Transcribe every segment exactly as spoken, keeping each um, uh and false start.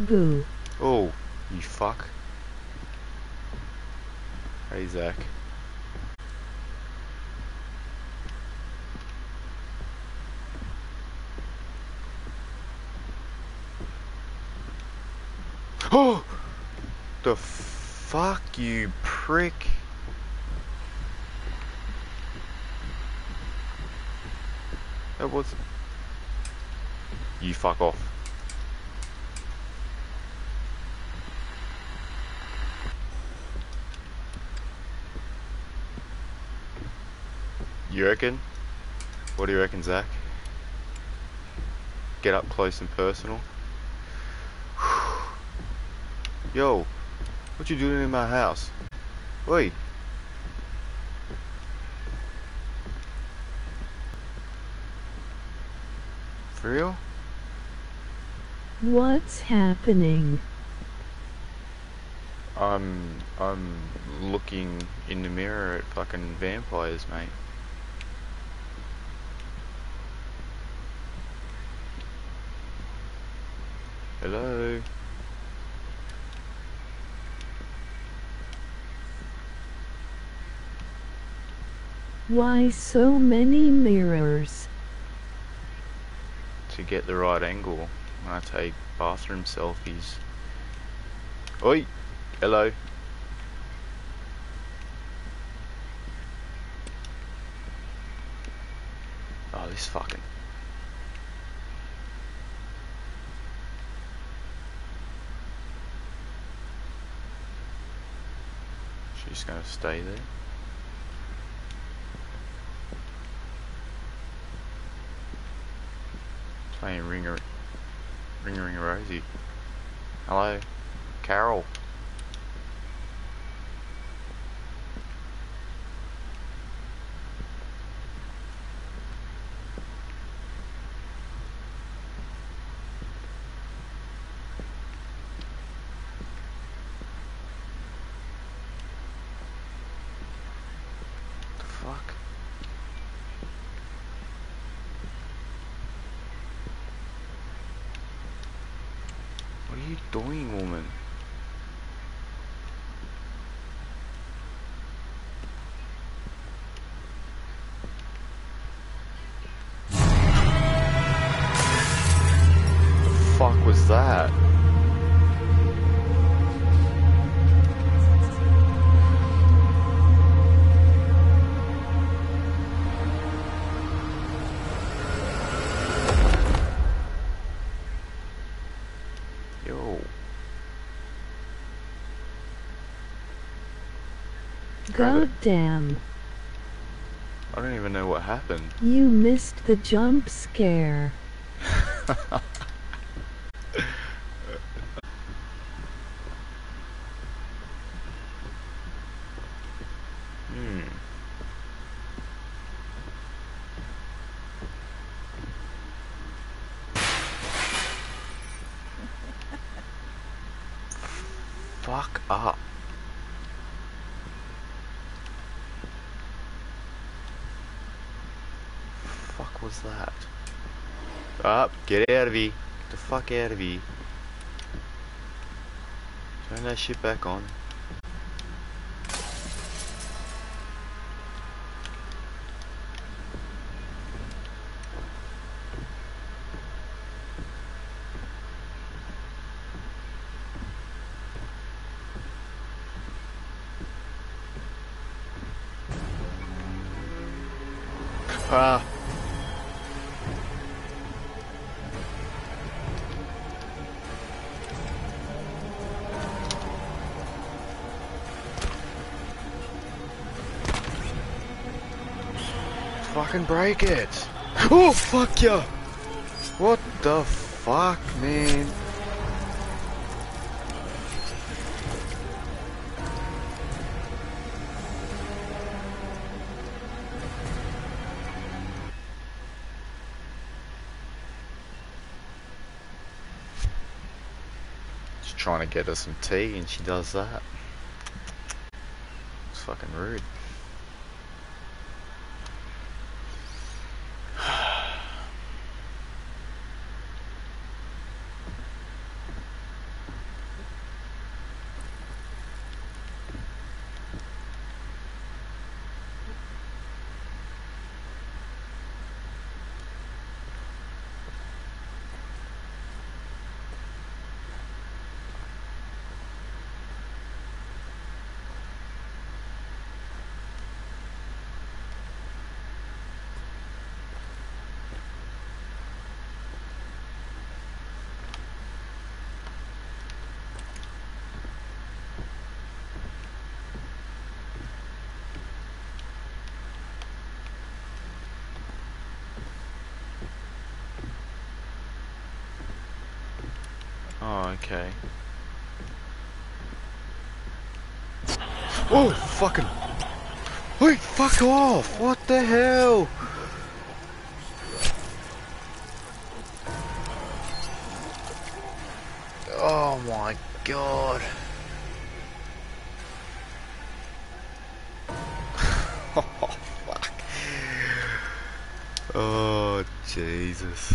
Boo. Oh, you fuck. Hey, Zach. Oh! The fuck, you prick. That was... You fuck off. You reckon? What do you reckon, Zach? Get up close and personal? Yo, what you doing in my house? Oi! For real? What's happening? I'm... I'm looking in the mirror at fucking vampires, mate. Hello? Why so many mirrors? To get the right angle when I take bathroom selfies. Oi! Hello? Oh, this fucking... She's gonna stay there. Playing Ringer... Ringer Ringer Rosie. Hello? Carol? The fuck? What are you doing, woman? The fuck was that? Yo. Goddamn. I don't even know what happened. You missed the jump scare. Hmm. Fuck up. Fuck was that? Up, get out of here. Get the fuck out of here. Turn that shit back on. Ah. Fucking break it. Oh, fuck ya. What the fuck, man? Just trying to get her some tea and she does that. It's fucking rude. Okay. Oh, fucking... Wait, fuck off! What the hell? Oh my god. Oh, fuck. Oh, Jesus.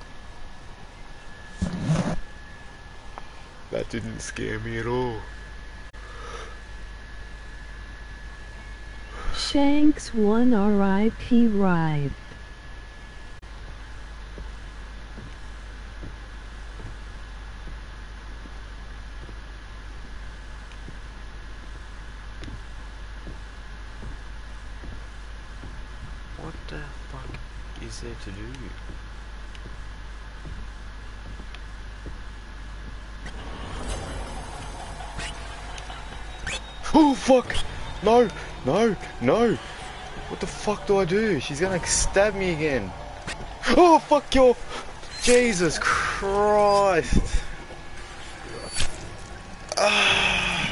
That didn't scare me at all. Shanks one R I P Ripe. What the fuck is there to do? Oh fuck! No! No! No! What the fuck do I do? She's gonna stab me again. Oh fuck you! Jesus Christ! Ah.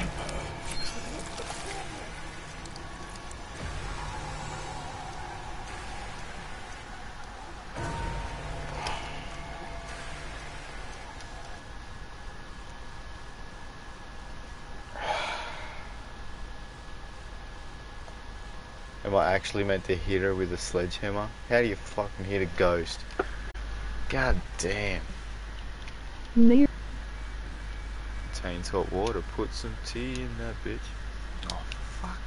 Am I actually meant to hit her with a sledgehammer? How do you fucking hit a ghost? God damn. Mir Contains hot water. Put some tea in that bitch. Oh fuck.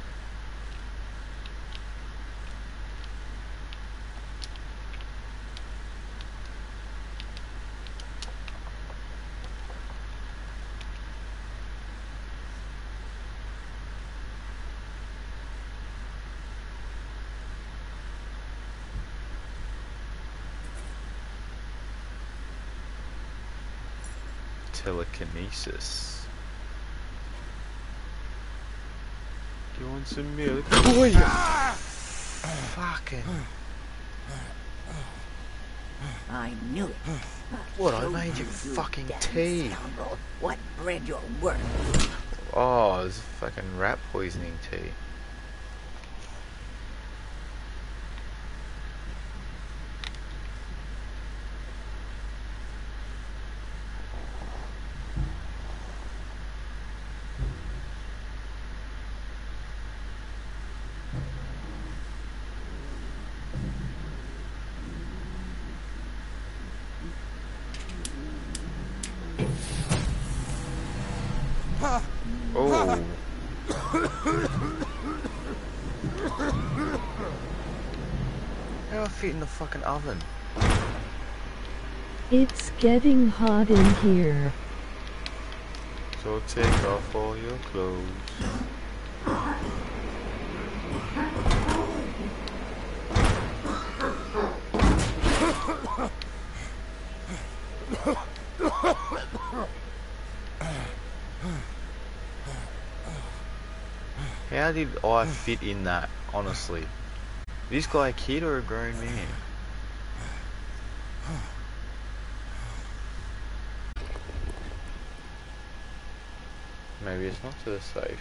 Telekinesis. Do you want some milk? Oh yeah! Fucking. I knew it. What? I made you fucking tea. Scoundrel. What bread you're worth. Oh, it's fucking rat poisoning tea. Oh. How do I fit in the fucking oven? It's getting hot in here. So take off all your clothes. How did I fit in that, honestly? Is this guy a kid or a grown man? Maybe it's not to the safe.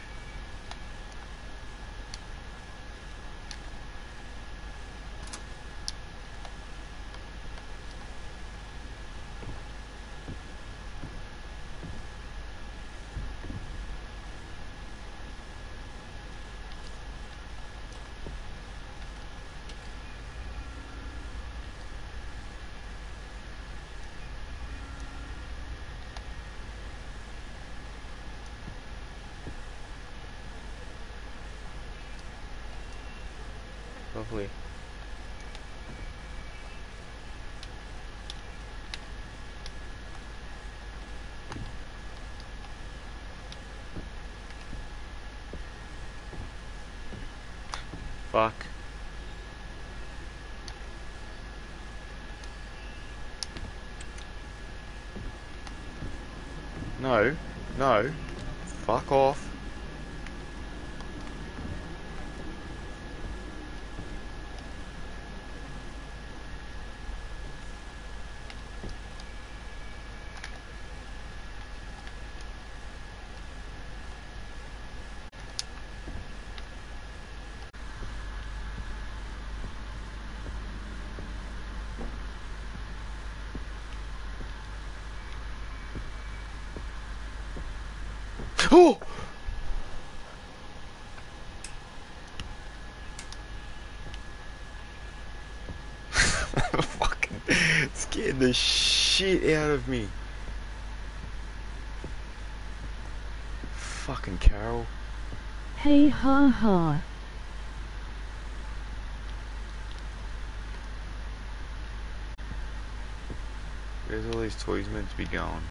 Lovely. Fuck. No, no. Fuck off. Oh! Fucking scared the shit out of me. Fucking Carol. Hey ha ha. Where's all these toys meant to be going?